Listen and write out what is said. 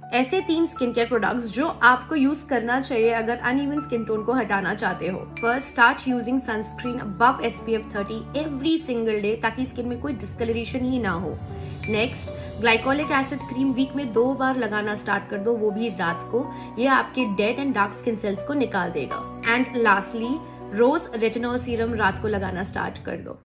ऐसे 3 skin care products जो आपको यूज करना चाहिए अगर अनइवन स्किन टोन को हटाना चाहते हो। First, start using sunscreen above SPF 30 every single day ताकि स्किन में कोई डिस्कलरेशन ही ना हो। Next, glycolic acid cream week में 2 बार लगाना स्टार्ट कर दो, वो भी रात को। ये आपके dead and dark skin cells को निकाल देगा। एंड लास्टली, रोज रेटिनॉल सीरम रात को लगाना स्टार्ट कर दो।